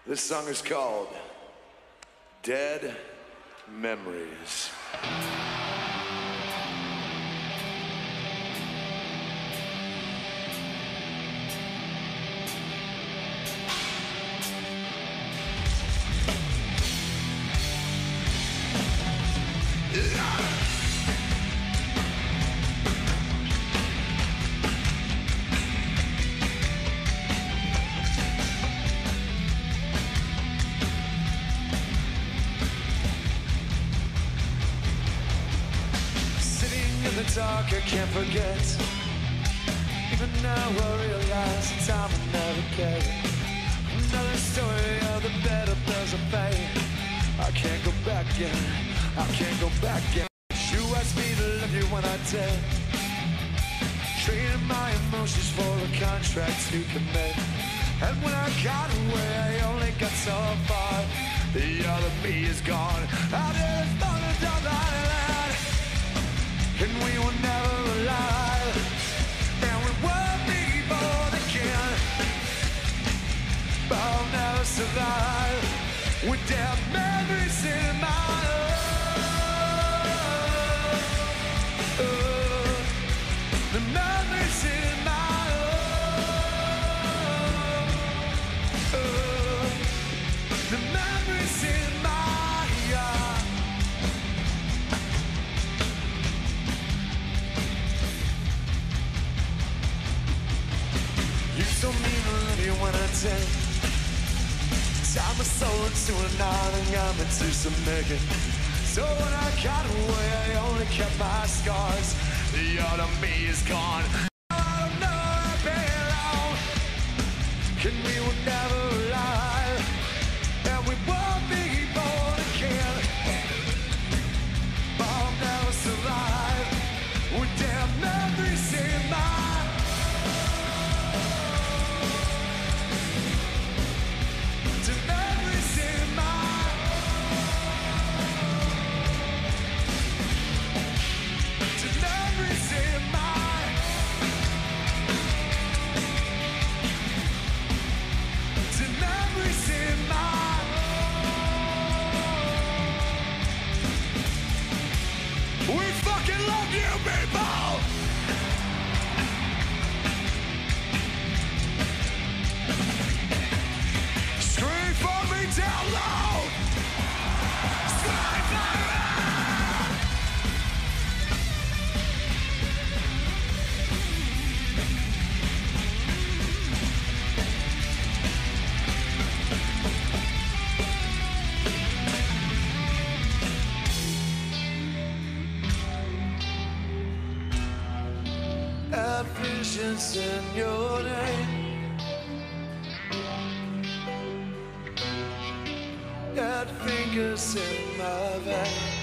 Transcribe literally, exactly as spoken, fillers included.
This song is called Dead Memories. In the dark, I can't forget. Even now I realize the time will never get. Another story of the better bills of fate. I can't go back yet, I can't go back yet. You asked me to love you when I did. Traded my emotions for a contract to commit. And when I got away, I only got so far. The other me is gone. I did fall down that land. And we were never alive, and we won't be born again. But I'll never survive with dead memories in my heart. Oh, the memories in my heart. Oh, the memories in my heart. You told me to love you when I did. Tied my soul into a knot and got me to submit it. So when I got away, I only kept my scars. The other me is gone. I don't know where I belong. And we were never alive, and we won't be born again. But I'll never survive with damn memories in my We fucking love you, people! Scream for me down low! Scream for me! Had visions in your name. Had fingers in my veins.